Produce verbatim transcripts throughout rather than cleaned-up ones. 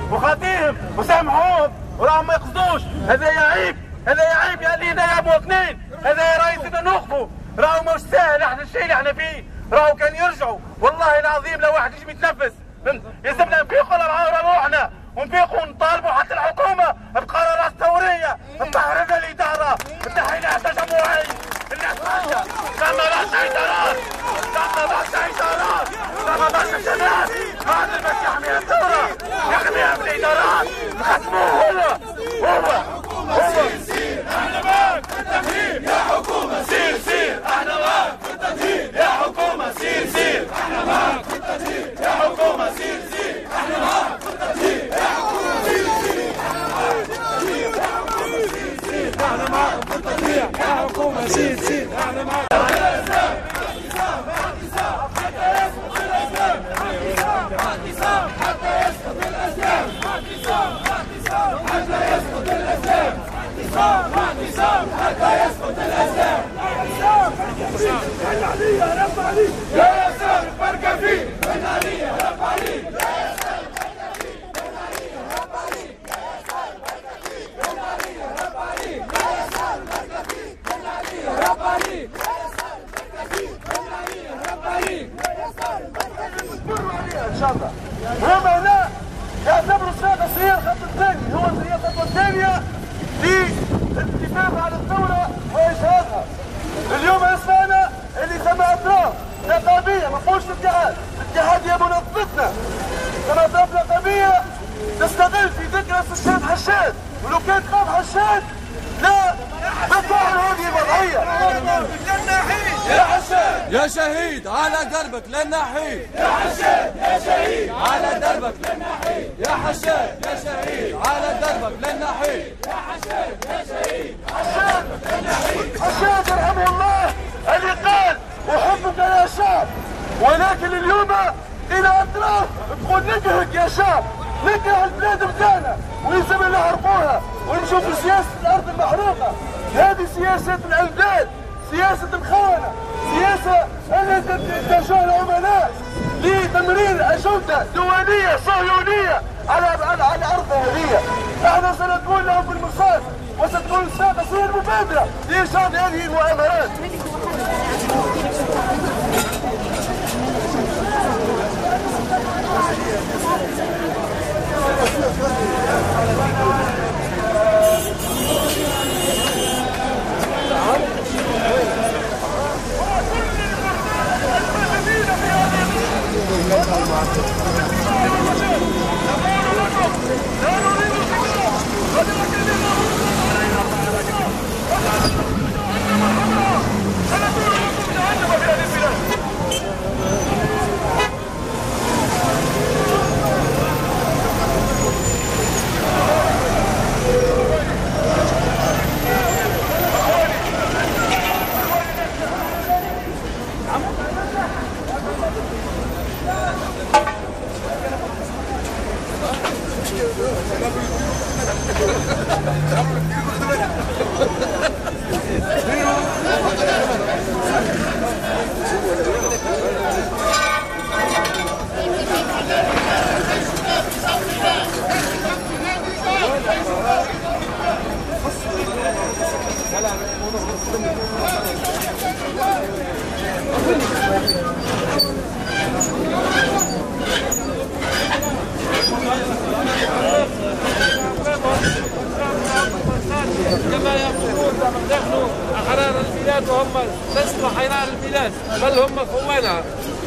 وخاطيهم وسامحوهم وراهم ما يقصدوش. هذا يا عيب، هذا يا عيب يا لينا يا مواطنين، هذا يا رئيسنا نوقفوا. راهو مش سهل احنا الشيء اللي احنا فيه، راهو كان يرجعوا والله العظيم لو واحد يجي يتنفس. يلزمنا نفيقوا على روحنا ونفيقوا ونطالبوا حتى الحكومه بقرارات ثوريه بتحرير الاداره بتحرير التجمعي اللي عطاها ثم بعد اعتراض ثم بعد اعتراض ثم بعد الشباب هذا بس يحمي الثوره يحميها من الادارات نختموه هو هو سير سير احنا معاك في التغيير يا حكومه سير سير احنا معاك في التغيير يا حكومه سير سير احنا معاك في التغيير يا حكومه سير سير احنا معاك في التغيير يا حكومه سير سير احنا معاك في التغيير يا حكومه سير سير احنا معاك في التغيير يا حكومه سير سير احنا معاك حتى يسقط الاسلام حتى يسقط الاسلام اعتصام حتى يسقط الاسلام العليا رب عليك يا يسار بركة فيه العليا رب عليك يا يسار بركة فيه العليا رب عليك يا يسار بركة فيه العليا رب عليك يا يسار بركة فيه العليا رب عليك يا يسار بركة فيه العليا رب عليك يا يسار بركة فيه نصبروا عليها ان شاء الله. هم هنا يعتبروا السنة قصير الخط الثاني هو الخطوة الثانية للاتفاق على الثورة وإجهاضها. اليوم اسمعنا اللي ثم أطراف رقابية ما فيهوش اتحاد، الاتحاد هي منظمتنا. ثم أطراف رقابية تستغل في ذكرى استشهاد حشاد، ولو كان قام حشاد لا تفعل هذه الوضعية. يا حشاد يا شهيد على دربك لن نحيد يا حشاد يا شهيد على دربك لن نحيد يا حشاد يا شهيد على دربك لن نحيد يا حشاد يا شهيد حشاد حشاد يرحمه الله اللي قال أحبك يا شعب، ولكن اليوم إلى أطراف تقول نكرهك يا شعب، نكره البلاد بتاعنا ويلزم نحرقوها ونشوفوا سياسة الأرض المحروقة. هذه سياسة البلاد، سياسة الخونة، سياسة التي تتجه العملاء لتمرير أجندة دولية صهيونية على على على أرض هذه. احنا سنكون لهم بالمرصاد وستكون تصير مبادرة لإيجاد هذه المؤامرات. كما يقولون نحن أحرار البلاد وهم لسنا حرار البلاد بل هم خوانها.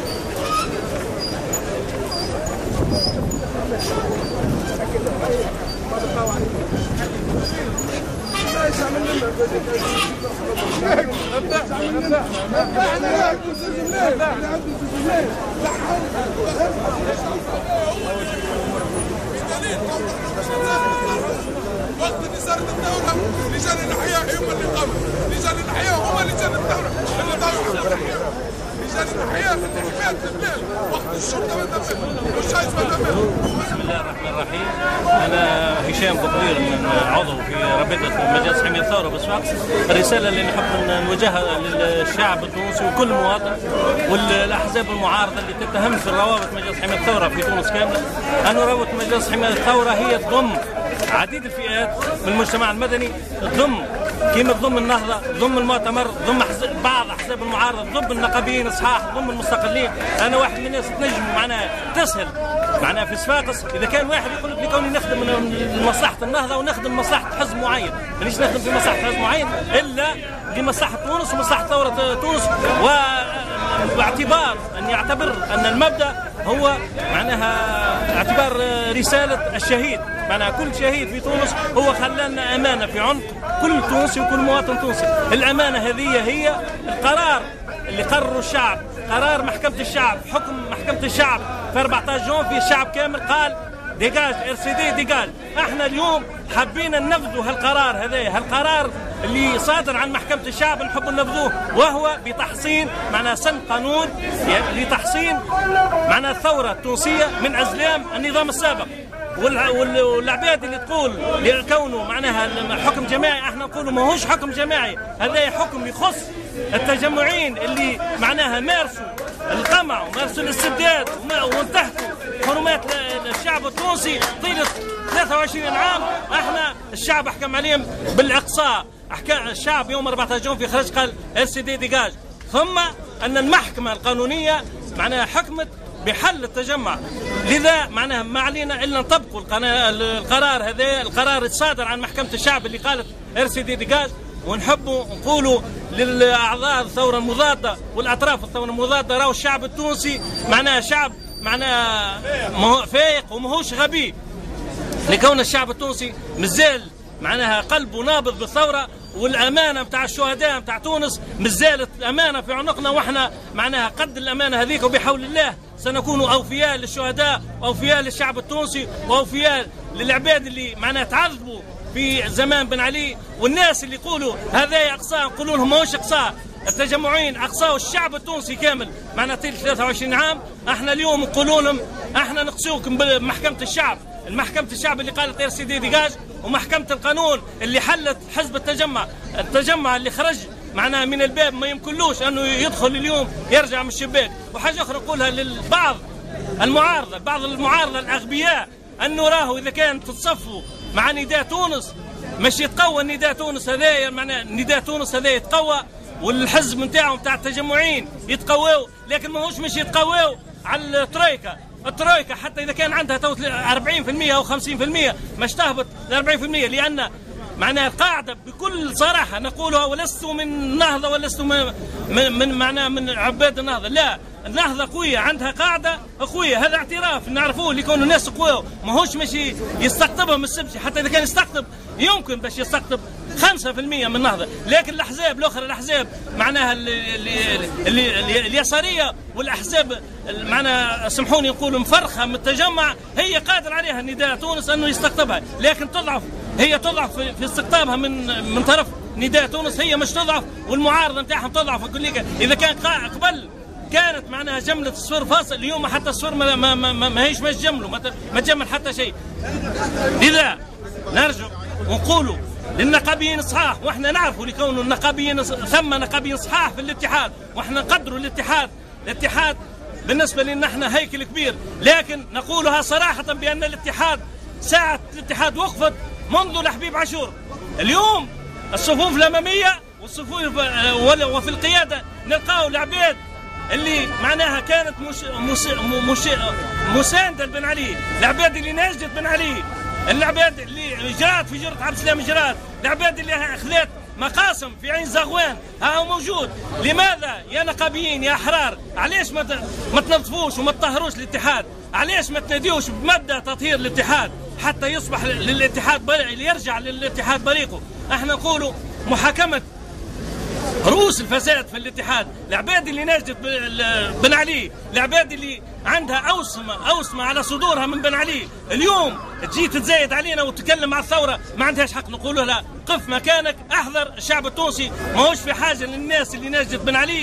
وقت اللي صارت الثورة لجان الأحياء هم اللي قاموا، لجان الأحياء هم لجان الثورة اللي ضاعوا. الحياه في الحمايه الليل وقت الشرطه ما تدمر مش عايز ما تدمر. بسم الله الرحمن الرحيم. انا هشام بقبير من عضو في رابطه مجلس حمايه الثوره بصفاقس. الرساله اللي نحب نوجهها للشعب التونسي وكل مواطن والاحزاب المعارضه اللي تتهم في روابط مجلس حمايه الثوره في تونس كامله، ان روابط مجلس حمايه الثوره هي تضم عديد الفئات من المجتمع المدني، تضم كيما تضم النهضه، تضم المؤتمر، تضم بعض احزاب المعارضه، تضم النقابيين الصحاح، تضم المستقلين. انا واحد من الناس تنجم معناها تسهل معناها في صفاقس اذا كان واحد يقول لك لكوني نخدم من مصلحه النهضه ونخدم مصلحه حزب معين، مانيش نخدم في مصلحه حزب معين الا لمصلحه تونس ومصلحه ثوره تونس، و واعتبار ان يعتبر ان المبدا هو معناها اعتبار رساله الشهيد، معناها كل شهيد في تونس هو خلانا امانه في عنق كل تونسي وكل مواطن تونسي. الامانه هذه هي القرار اللي قرروا الشعب، قرار محكمه الشعب، حكم محكمه الشعب في أربعة عشر جون في الشعب كامل قال ديجاج ار سي دي ديجاج. احنا اليوم حبينا ننفذوا هالقرار هذا، هالقرار اللي صادر عن محكمة الشعب نحب ننفذوه، وهو بتحصين معناها سن قانون لتحصين معناها الثورة التونسية من أزلام النظام السابق. والعباد اللي تقول لكونه معناها حكم جماعي، احنا نقولوا ماهوش حكم جماعي، هذا حكم يخص التجمعين اللي معناها مارسوا القمع ومارسوا الاستبداد وانتهكوا حرمات الشعب التونسي طيلة ثلاثة وعشرين عام. احنا الشعب حكم عليهم بالاقصاء، حكى الشعب يوم أربعة عشر جون في خرج قال ال سي دي ديجاج، ثم ان المحكمة القانونية معناها حكمت بحل التجمع. لذا معناها ما علينا الا نطبقوا القرار هذا، القرار الصادر عن محكمة الشعب اللي قالت ار سي دي ديجاج. ونحبوا نقولوا للاعضاء الثوره المضاده والاطراف الثوره المضاده راهو الشعب التونسي معناها شعب معناها فايق وماهوش غبي، لكون الشعب التونسي مازال معناها قلبه نابض بالثوره، والامانه نتاع الشهداء نتاع تونس مازالت امانه في عنقنا، واحنا معناها قد الامانه هذيك، وبحول الله سنكون اوفياء للشهداء واوفياء للشعب التونسي واوفياء للعباد اللي معناها تعذبوا في زمان بن علي. والناس اللي يقولوا هذا اقصاء نقولوا لهم ماهوش اقصاء، التجمعين اقصاوا الشعب التونسي كامل معناها طيل ثلاثة وعشرين عام. احنا اليوم نقولوا لهم احنا نقصوكم بمحكمه الشعب، المحكمه الشعب اللي قالت ار سي دي ديجاج، ومحكمه القانون اللي حلت حزب التجمع، التجمع اللي خرج معناها من الباب ما يمكنلوش انه يدخل اليوم يرجع من الشباك. وحاجه اخرى نقولها للبعض المعارضه، بعض المعارضه الاغبياء، انه راهو اذا كان تتصفوا مع نداء تونس مش يتقوى نداء تونس هذايا، معناها نداء تونس هذا يتقوى والحزب نتاعهم تاع التجمعين يتقووا، لكن ماهوش مش يتقووا على الترويكا. الترويكا حتى اذا كان عندها تو أربعين بالمئة او خمسين بالمئة مش تهبط ل أربعين بالمئة، لان معناها القاعده بكل صراحه نقولها، ولست من النهضه ولست من, من معناها من عباد النهضه، لا، النهضه قويه عندها قاعده قويه، هذا اعتراف نعرفوه لكون الناس قويه، ماهوش ماشي يستقطبها من السبسي، حتى اذا كان يستقطب يمكن باش يستقطب خمسة بالمئة من النهضه، لكن الاحزاب الاخرى الاحزاب معناها اليساريه والاحزاب معناها سمحوني نقول مفرخه من التجمع هي قادر عليها نداء تونس انه يستقطبها، لكن تضعف، هي تضعف في استقطابها من من طرف نداء تونس، هي مش تضعف، والمعارضه نتاعهم تضعف كليا. اذا كان قبل كانت معناها جملة الصفر فاصل، اليوم حتى الصفر ما ما ما, ما, ما هيش ما تجملوا، ما تجمل حتى شيء. لذا نرجع ونقولوا للنقابيين صحاح، واحنا نعرفوا لكون النقابيين ثم نقابيين صحاح في الاتحاد، واحنا نقدروا الاتحاد، الاتحاد بالنسبه لنا احنا هيكل كبير، لكن نقولها صراحه بان الاتحاد ساعه الاتحاد وقفت منذ الحبيب عاشور. اليوم الصفوف الاماميه والصفوف وفي القياده نلقاو العباد اللي معناها كانت مش مش مش مسانده لبن علي، العباد اللي ناجدت بن علي، العباد اللي جرات في جرة عبد السلام جرات، العباد اللي خذات مقاسم في عين زغوان، ها هو موجود. لماذا يا نقابيين يا احرار علاش ما ما تنظفوش وما تطهروش الاتحاد؟ علاش ما تناديوش بمبدا تطهير الاتحاد حتى يصبح للاتحاد بريق، يرجع للاتحاد بريقه؟ احنا نقولوا محاكمه رؤوس الفساد في الاتحاد، العباد اللي ناجدت بن علي، العباد اللي عندها اوسمه اوسمه على صدورها من بن علي، اليوم تجي تتزايد علينا وتتكلم مع الثوره، ما عندهاش حق. نقول لها قف مكانك، احذر، الشعب التونسي ماهوش في حاجه للناس اللي ناجدت بن علي،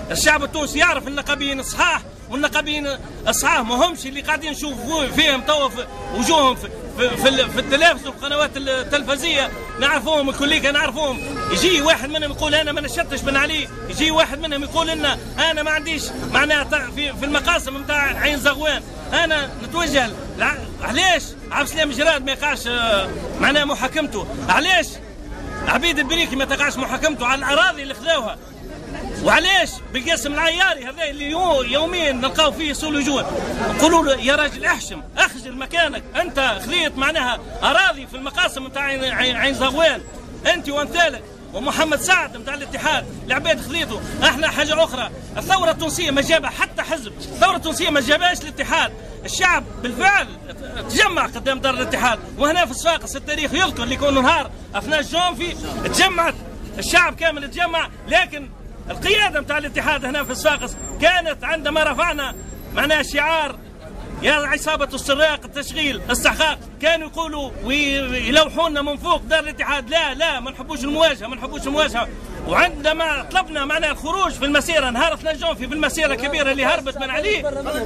الشعب التونسي يعرف النقابيين الصحاح، والنقابيين الصحاح ما همش اللي قاعدين نشوفوا فيهم توا وجوههم في في, في, في التلفزيون والقنوات التلفزية، نعرفوهم الكليكا نعرفوهم. يجي واحد منهم يقول انا ما نشدتش بن علي، يجي واحد منهم يقول ان انا ما عنديش معناها في, في المقاسم نتاع عين زغوان. انا نتوجه علاش عبد السلام جراد ما يقعش معناها محاكمته؟ علاش عبيد البريكي ما تقعش محاكمته على الاراضي اللي خذاوها؟ وعلاش بالقاسم العياري هذا اللي يوميا نلقاو فيه سولوجون نقولوا له يا راجل احشم اخجل مكانك، انت خذيت معناها اراضي في المقاسم نتاع عين زغوان انت وامثالك ومحمد سعد نتاع الاتحاد العباد خذيته. احنا حاجه اخرى، الثوره التونسيه ما جابها حتى حزب، الثوره التونسيه ما جابهاش الاتحاد، الشعب بالفعل تجمع قدام دار الاتحاد. وهنا في صفاقس التاريخ يذكر اللي يكون نهار افناء الجونفي تجمعت الشعب كامل تجمع، لكن القيادة متاع الاتحاد هنا في صفاقس كانت عندما رفعنا معناها شعار يا عصابة السراق التشغيل استحقاق، كانوا يقولوا ويلوحونا من فوق دار الاتحاد لا لا ما نحبوش المواجهة ما نحبوش المواجهة. وعندما طلبنا معناها الخروج في المسيرة نهار اثنين جونفي في المسيرة الكبيرة اللي هربت من عليه،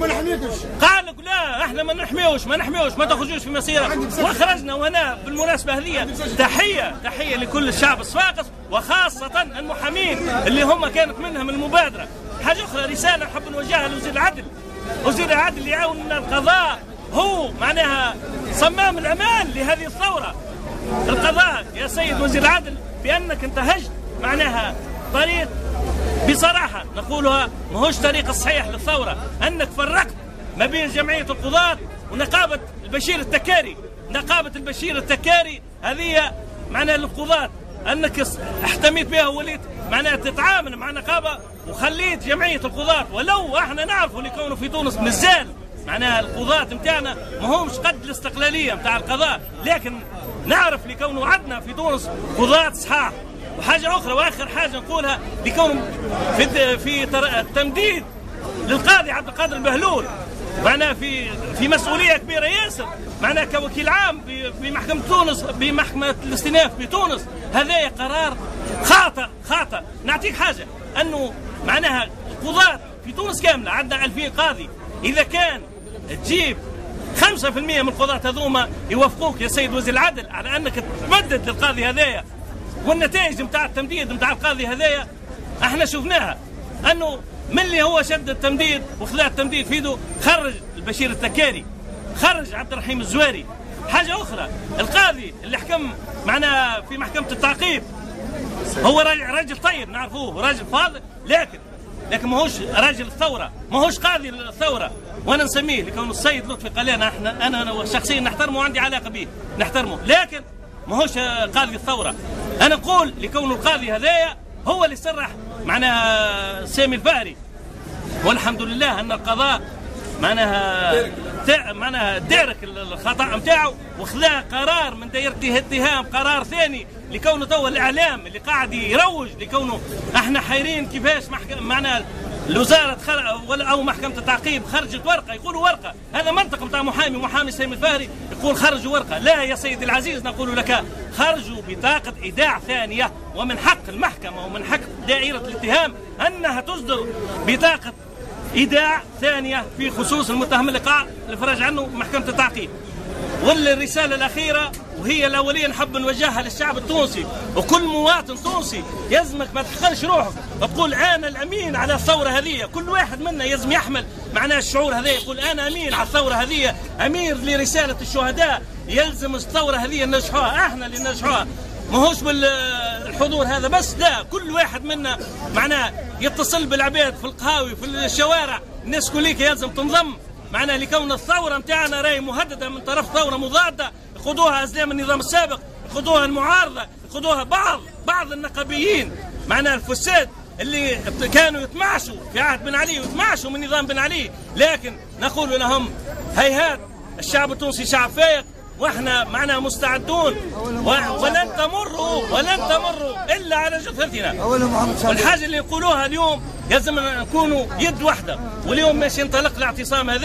قال لك لا احنا ما نحميوش ما نحميوش ما تخرجوش في مسيرة، وخرجنا. وهنا بالمناسبة هذه تحية تحية لكل الشعب الصفاقس وخاصة المحامين اللي هم كانت منهم المبادرة. حاجة أخرى رسالة نحب نوجهها لوزير العدل، وزير العدل يعاون القضاء هو معناها صمام الأمان لهذه الثورة. القضاء يا سيد وزير العدل بأنك انتهجت معناها طريق بصراحة نقولها ماهوش طريق الصحيح للثورة، أنك فرقت ما بين جمعية القضاة ونقابة البشير التكاري. نقابة البشير التكاري هذه معناها للقضاة، أنك احتميت بها ووليت معناها تتعامل مع نقابة وخليت جمعية القضاة. ولو احنا نعرفوا اللي كونوا في تونس مازال معناها القضاة نتاعنا ما همش قد الاستقلالية نتاع القضاء، لكن نعرف اللي كونوا عندنا في تونس قضاة صحاح. وحاجة أخرى وآخر حاجة نقولها لكونوا في في التمديد للقاضي عبد القادر البهلول معناها في في مسؤولية كبيرة ياسر معناها كوكيل عام بمحكمة تونس بمحكمة الاستئناف بتونس. هذا قرار خاطئ خاطئ. نعطيك حاجة أنه معناها القضاة في تونس كاملة عندنا ألفين قاضي، إذا كان تجيب خمسة بالمئة من القضاة هذوما يوافقوك يا سيد وزير العدل على أنك تمدد للقاضي هذايا، والنتائج نتاع التمديد نتاع القاضي هذايا احنا شفناها، أنه من اللي هو شد التمديد وخذا التمديد في يده خرج البشير التكاري، خرج عبد الرحيم الزواري. حاجة أخرى القاضي اللي حكم معنا في محكمة التعقيب هو راجل طيب نعرفوه راجل فاضل، لكن لكن ماهوش راجل الثورة، ماهوش قاضي الثورة. وانا نسميه لكون السيد لطفي قال لنا احنا انا شخصيا نحترمه وعندي علاقة به نحترمه، لكن ماهوش قاضي الثورة. انا نقول لكون القاضي هذايا هو اللي سرح معنا سامي الفهري، والحمد لله ان القضاء معناها معناها دارك الخطا نتاعو وخذا قرار من دايرة اتهام قرار ثاني لكونه توا الاعلام اللي قاعد يروج لكونه احنا حيرين كيفاش محكمة معناها الوزاره ولا او محكمه التعقيب خرجت ورقه يقولوا ورقه، هذا منطق نتاع محامي محامي سامي الفهري يقول خرجوا ورقه. لا يا سيدي العزيز نقول لك خرجوا بطاقه ايداع ثانيه، ومن حق المحكمه ومن حق دائره الاتهام انها تصدر بطاقه ايداع ثانيه في خصوص المتهم اللي قاع الافراج عنه محكمه التعقيب. والرساله الاخيره وهي الاوليه نحب نوجهها للشعب التونسي وكل مواطن تونسي، يلزمك ما تحقرش روحك وتقول انا الامين على الثوره هذه. كل واحد منا يلزم يحمل معناه الشعور هذا، يقول انا امين على الثوره هذه، امير لرساله الشهداء، يلزم الثوره هذه ننجحوها، احنا اللي ننجحوها، ماهوش بالحضور هذا بس، لا كل واحد منا معناه يتصل بالعباد في القهاوي في الشوارع، الناس كليك يلزم تنضم معناه لكون الثوره نتاعنا راهي مهدده من طرف ثوره مضاده يقودوها ازلام النظام السابق، يقودوها المعارضه، يقودوها بعض بعض النقابيين معناه الفساد اللي كانوا يتمعشوا في عهد بن علي ويتمعشوا من نظام بن علي. لكن نقول لهم هيهات، الشعب التونسي شعب فايق واحنا معنا مستعدون ولن تمروا ولن تمروا الا على جثثنا. والحاجه اللي يقولوها اليوم يلزم نكونوا يد واحده، واليوم ماشي ينطلق الاعتصام هذايا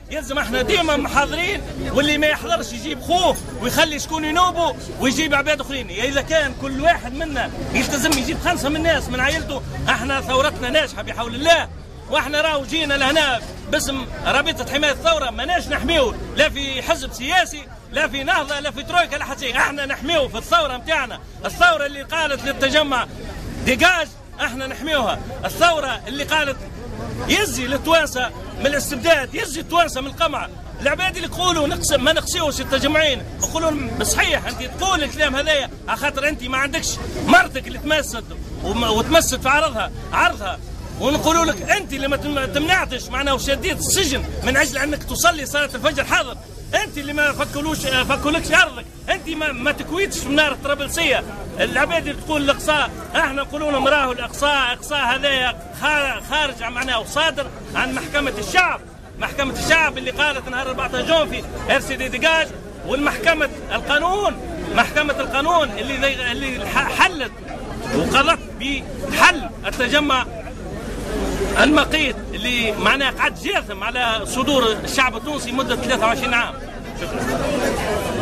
يلزم احنا ديما محاضرين، واللي ما يحضرش يجيب خوه ويخلي شكون ينوبه ويجيب عباد اخرين. اذا كان كل واحد منا يلتزم يجيب خمسه من الناس من عائلته، احنا ثورتنا ناجحه بحول الله. واحنا راهو جينا لهنا باسم رابطه حمايه الثوره، ماناش نحميوه لا في حزب سياسي لا في نهضه لا في ترويكا لا حتى شيء، احنا نحميوه في الثوره نتاعنا، الثوره اللي قالت للتجمع ديجاج احنا نحميوها، الثوره اللي قالت يزي للتوانسه من الاستبداد، يزي التوانسه من القمع. العباد اللي يقولوا نقسم ما نقسيوش التجمعين يقولون بصحيح انت تقول الكلام هذايا على خاطر انت ما عندكش مرتك اللي تمسد وتمسد في عرضها عرضها، ونقولوا لك انت اللي ما تمنعتش معنا وشديت السجن من اجل انك تصلي صلاه الفجر حاضر، انت اللي ما فكلوش فكلكش عرضك، انت ما, ما تكويتش من نار الطرابلسيه. العباد اللي تقول الاقصاء احنا نقولوا لهم راهو الاقصاء اقصاء هذايا خارج معناه وصادر عن محكمه الشعب، محكمه الشعب اللي قالت نهار أربعة جون في ار سي دي ديجاج، والمحكمه القانون محكمه القانون اللي اللي حلت وقضت بحل التجمع المقيت اللي معناه قعد جاثم على صدور الشعب التونسي مده ثلاثة وعشرين عام. شكرا.